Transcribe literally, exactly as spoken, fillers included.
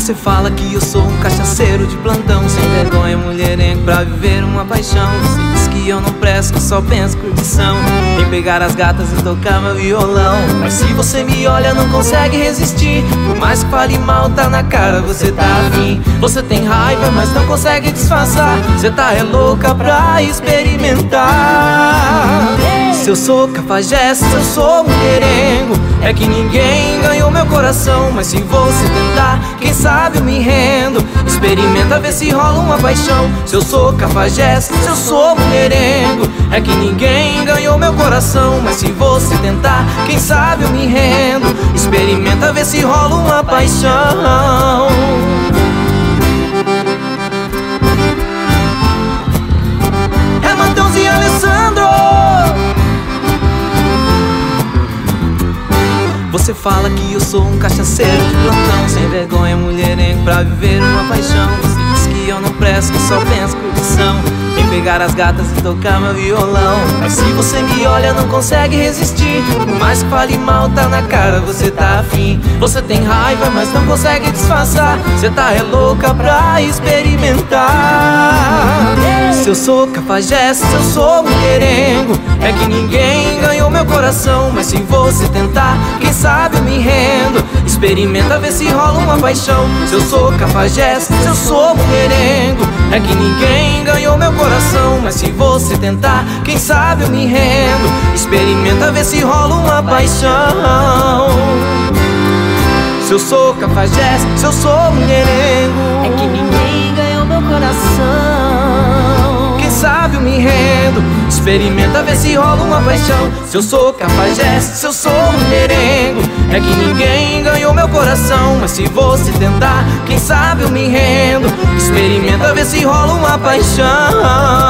Você fala que eu sou um cachaceiro de plantão, sem vergonha, mulherengo pra viver uma paixão. Você diz que eu não presto, que só penso curtição, em pegar as gatas e tocar meu violão. Mas se você me olha não consegue resistir, por mais que fale mal tá na cara, você tá afim. Você tem raiva mas não consegue disfarçar, você tá é louca pra experimentar. Se eu sou cafajeste, se eu sou mulherengo, é que ninguém ganhou meu coração. Mas se você tentar, quem sabe eu me rendo. Experimenta ver se rola uma paixão. Se eu sou cafajeste, se eu sou mulherengo, é que ninguém ganhou meu coração. Mas se você tentar, quem sabe eu me rendo. Experimenta ver se rola uma paixão. É Matheus e Alessandro. Você fala que eu sou um cachaceiro de plantão, sem vergonha, mulherengo pra viver uma paixão. Você diz que eu não presto, que só penso curtição, em pegar as gatas e tocar meu violão. Mas se você me olha não consegue resistir, por mais que fale mal tá na cara, você tá afim. Você tem raiva mas não consegue disfarçar, você tá é louca pra experimentar. Se eu sou cafajeste, se eu sou mulherengo, é que ninguém ganhou meu coração. Mas se você tentar, quem sabe eu me rendo. Experimenta ver se rola uma paixão. Se eu sou cafajeste, se eu sou mulherengo, é que ninguém ganhou meu coração. Mas se você tentar, quem sabe eu me rendo. Experimenta ver se rola uma paixão. Se eu sou cafajeste, se eu sou mulherengo, é que ninguém ganhou meu coração. Quem sabe eu me rendo. Experimenta ver se rola uma paixão. Se eu sou cafajeste, se eu sou mulherengo, é que ninguém ganhou meu coração. Mas se você tentar, quem sabe eu me rendo. Experimenta ver se rola uma paixão.